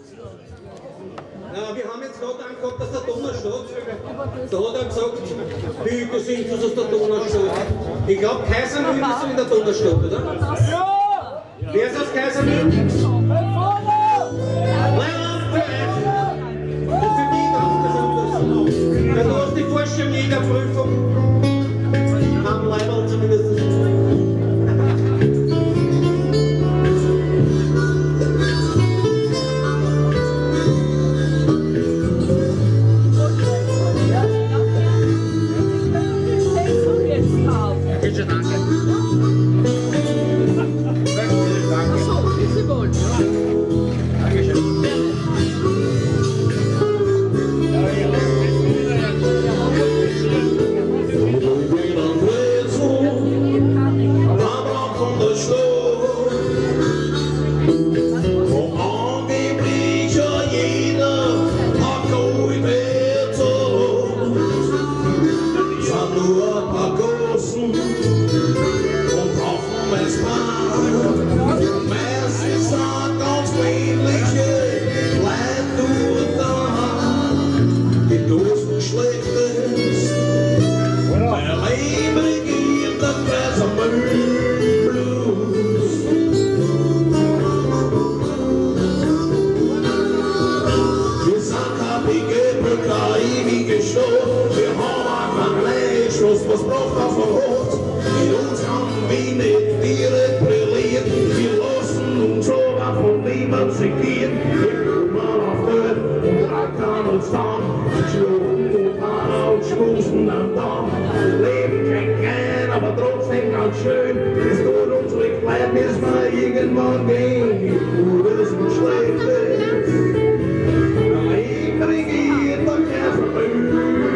Ja, wir haben jetzt gerade angeguckt, dass der Donner steht. Da hat er gesagt, bitte singt uns, dass der Donner steht. Ich glaube, Kaisermühlen ist so in der Donnerstadt, oder? Ja! Wer ist aus Kaisermühlen? Und für die ganz besonders. Ja, du hast die Fallschirmjägerprüfung. Am Leiberl zumindest. Was braucht er von Rot? In uns haben wir nicht ihre brilliert. Wir lassen uns so von niemand segieren. Wir gucken mal auf Dörr und dragt an uns dann. Schlucken und Haare und schmusen am Damm. Leben kein Gern, aber trotzdem ganz schön. Es tut uns ruhig leid, bis wir irgendwann gehen. Wie Gutes und Schlechtes. Ich regiert der Käferbühn.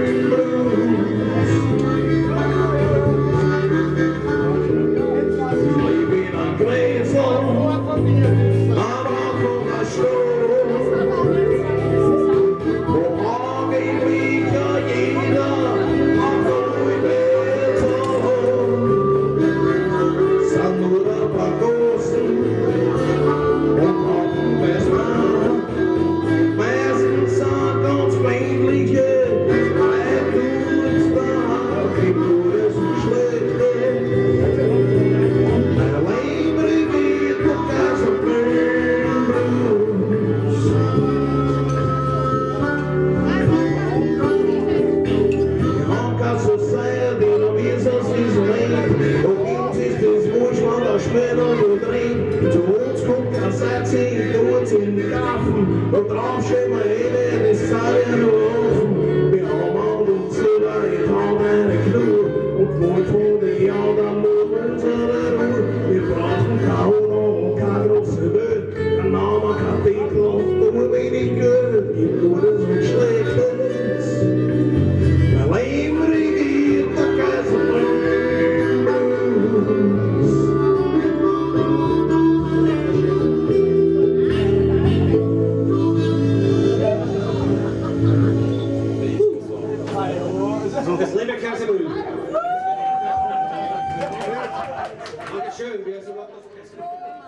Und drauf stehen wir hin, das Zeit in den Ofen. Wir haben all uns über die Hand eine Knur. Und wohl von den Jahren dann nur unsere Ruhe. Wir brauchen kein Hunger und keine große Welt. Kein Name, kein Titel und nur wenig Geld. Gibt Gutes und Schlechtes. Mein Leben regiert der Kaiserblues. Das liebe Kaisermühlen. Dankeschön, wer ist überhaupt das Beste?